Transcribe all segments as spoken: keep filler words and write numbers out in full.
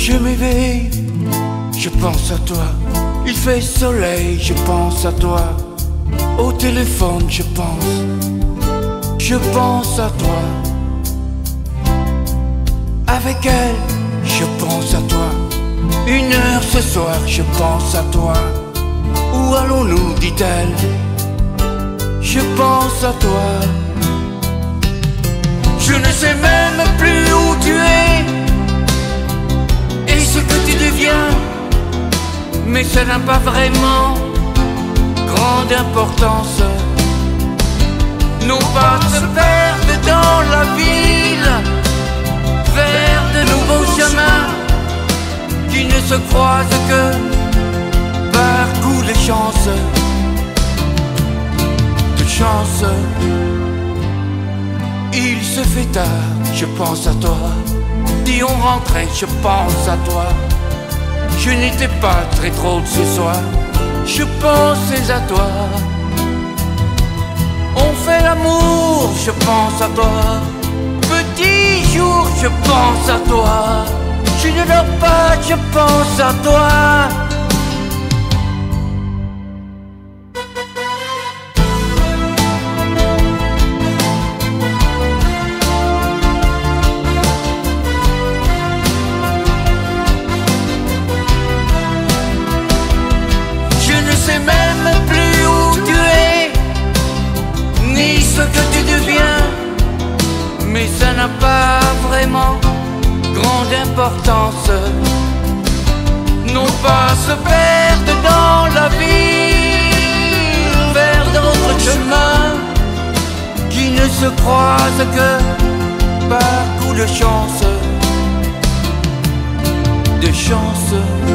Je m'éveille, je pense à toi. Il fait soleil, je pense à toi. Au téléphone, je pense, je pense à toi. Avec elle, je pense à toi. Une heure ce soir, je pense à toi. Où allons-nous, dit-elle? Je pense à toi. Je ne sais même plus où tu es et ce que tu deviens, mais ça n'a pas vraiment grande importance. Nos pas se perdent dans la ville vers de nouveaux chemins qui ne se croisent que par coup de chance, de chance. Il se fait tard, je pense à toi. Si on rentrait, je pense à toi. Je n'étais pas très drôle ce soir, je pensais à toi. On fait l'amour, je pense à toi. Petit jour, je pense à toi. Je ne dors pas, je pense à toi. Même plus où tu es, ni ce que tu deviens, mais ça n'a pas vraiment grande importance. Nos pas se perdent dans la ville vers d'autres chemins qui ne se croisent que par coup de chance, de chance.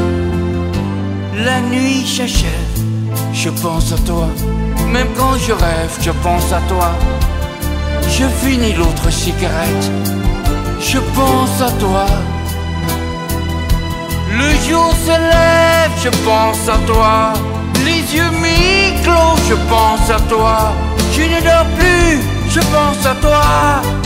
La nuit s'achève, je pense à toi. Même quand je rêve, je pense à toi. Je finis l'autre cigarette, je pense à toi. Le jour se lève, je pense à toi. Les yeux mi-clos, je pense à toi. Je ne dors plus, je pense à toi.